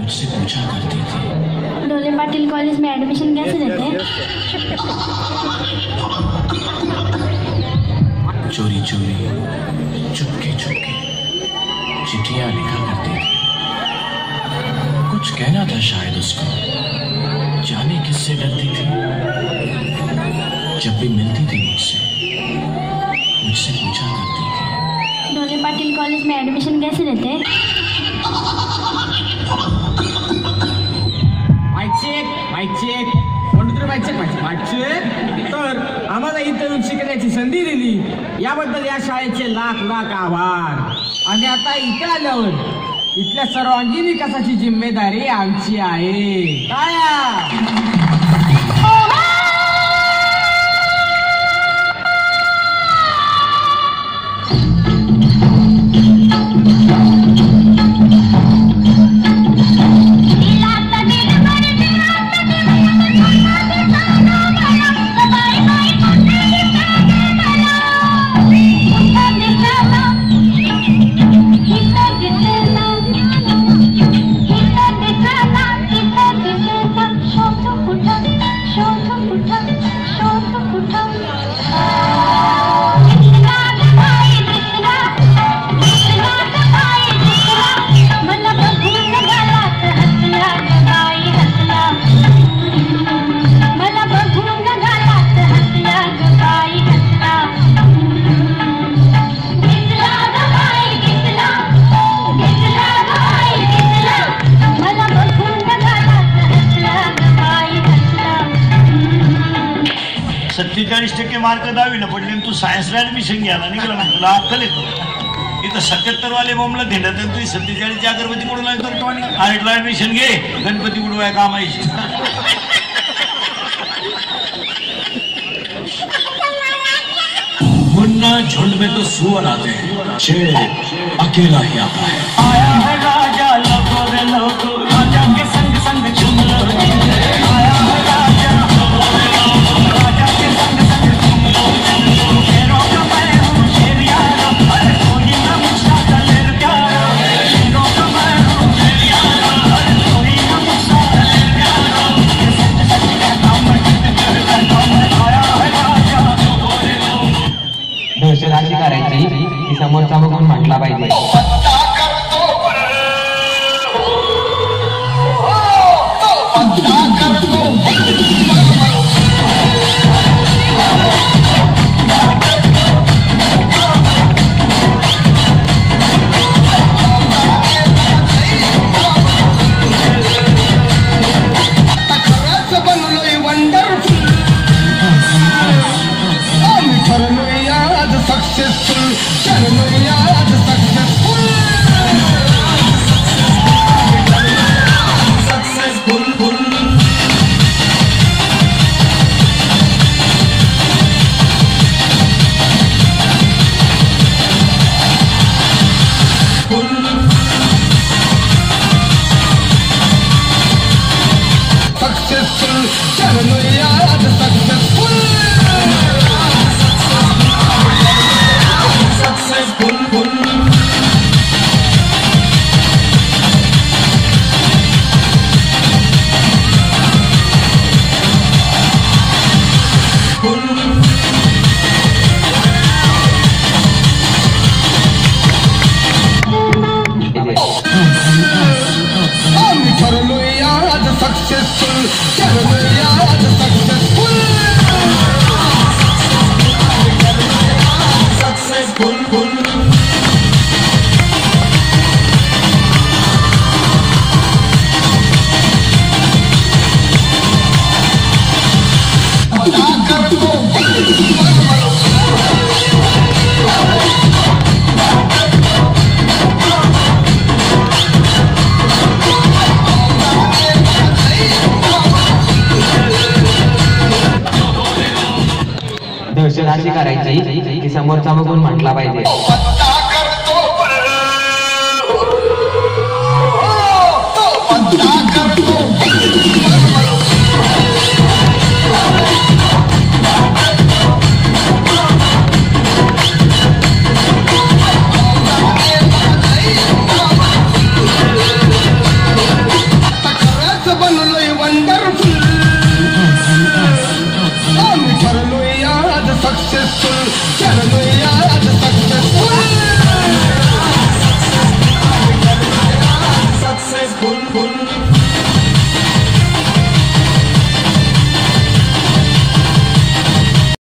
मुझसे पूछा करती थी, ढोले पाटिल कॉलेज में एडमिशन कैसे लेते हैं? चोरी चोरी चुपके चुपके चिट्ठियां लिखा करती थी। कुछ कहना था शायद उसको, जाने किससे डरती थी। जब भी मिलती थी मुझसे पूछा करती थी, ढोले पाटिल कॉलेज में एडमिशन कैसे लेते हैं? तर आम्हाला इथं शिकण्याची संधी दिली याबद्दल या शाळेचे लाख लाख आभार। आणि आता इथे आल्यावर इथल्या सर्वांगीण विकासाची जिम्मेदारी आमची आहे। मार्क 10वीला पडले तू सायन्सला ऍडमिशन घ्यायला निघाला ना, तुला अक्कल येतो? इथं 77 वाले बोंबला धेंडत तू 47 अगरबत्ती म्हणून आर्टला ऍडमिशन घे, गणपती उडवाय कामायची। मुन्ना झुंड में तो सुअर आते हैं, शेर अकेला ही आता है। आया है राजा लोगो रे लोगो, राजा के संग संग झूम लो। आया है राजा लोगो रे लोगो, राजा के संग संग झूम लो। शेरों का मैं हूँ शेर यारा, अरे कोई ना मुझसा दलेर प्यारा। शेरों का मैं हूँ शेर यारा, अरे कोई ना मुझसा दलेर प्यारा। सच सच कहता हूँ मैं, झूठ कहता हूँ मैं। आया है राजा लोगो रे लोगो। दहशत अशी करायची की समोरचा बघून म्हटला पाहिजे अशी करायची की समोरचा बघून म्हटला पाहिजे